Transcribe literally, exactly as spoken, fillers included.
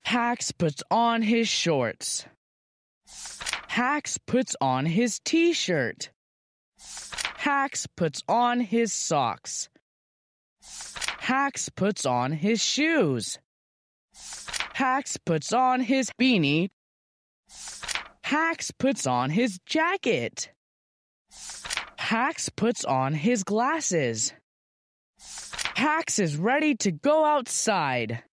Hax puts on his shorts. Hax puts on his t-shirt. Hax puts on his socks. Hax puts on his shoes. Hax puts on his beanie. Hax puts on his jacket. Hax puts on his glasses. Hax is ready to go outside.